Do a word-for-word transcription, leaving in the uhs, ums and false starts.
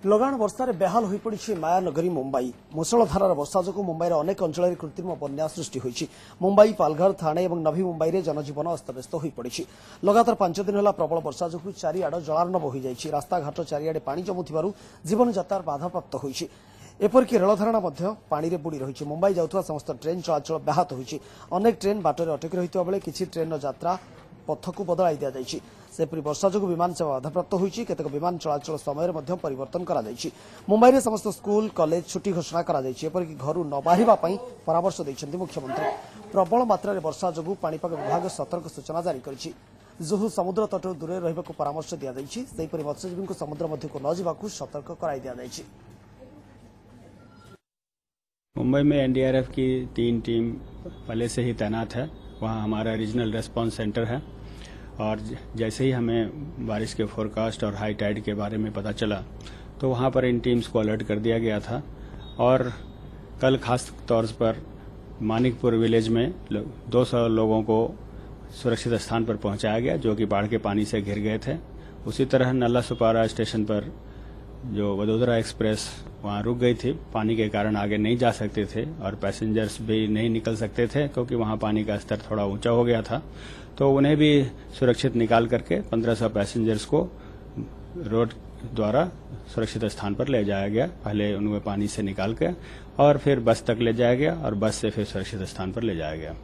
लगाण वर्षा बेहाल हो पड़ी मायानगरी मुंबई। मूसलधारार वर्षा जो मुंबईर अनेक अंचल कृत्रिम बन्या सृष्टि होती। मुंबई पालघर थाने और नवी मुंबई में जनजीवन अस्तव्यस्त हो पड़ी। लगातार पांच दिन है प्रबल वर्षा जो चारिआड़ जलार्णव हो जाए। रास्ताघाट चारिआडे पानी जमुथिबारु जीवन यातायात बाधाप्राप्त होती। एपरिक रेलधारणा पानी में बुड़ी रही। मुंबई जाउथुवा समस्त ट्रेन चलाचल ब्याहत होती। अनेक ट्रेन बाटरे अटकी रही बेले किसी ट्रेन यात्रा पथ को बदलाई दि जाएगी। सेपरी वर्षा जो विमान सेवा बाधाप्राप्त होती। केतक विमान चलाचल समय परिवर्तन करा जायछि। मुंबई में समस्त स्कूल कॉलेज छुट्टी घोषणा करा जायछि। एपरिक घरू न बाहरिबा पई परामर्श दैछन्ति मुख्यमंत्री। प्रबल मात्रा वर्षा जो पाणीपाग विभाग सतर्क सूचना जारी करिछि। जुहू समुद्र तट दूरे रहिबाकू परामर्श दिया जायछि। सेहिपरि मत्स्यजीवी समुद्र मध्यकू न जिबाकू सतर्क कराई दिया जायछि। मुंबई में एनडीआरएफ की तीन टीम पहले से ही तैनात है। वहाँ हमारा रीजनल रेस्पॉन्स सेंटर है और जैसे ही हमें बारिश के फोरकास्ट और हाई टाइड के बारे में पता चला तो वहाँ पर इन टीम्स को अलर्ट कर दिया गया था। और कल खास तौर पर मानिकपुर विलेज में दो सौ लोगों को सुरक्षित स्थान पर पहुंचाया गया जो कि बाढ़ के पानी से घिर गए थे। उसी तरह नल्ला सुपारा स्टेशन पर जो वडोदरा एक्सप्रेस वहाँ रुक गई थी, पानी के कारण आगे नहीं जा सकते थे और पैसेंजर्स भी नहीं निकल सकते थे क्योंकि वहाँ पानी का स्तर थोड़ा ऊंचा हो गया था। तो उन्हें भी सुरक्षित निकाल करके पंद्रह सौ पैसेंजर्स को रोड द्वारा सुरक्षित स्थान पर ले जाया गया। पहले उन्हें पानी से निकाल के और फिर बस तक ले जाया गया और बस से फिर सुरक्षित स्थान पर ले जाया गया।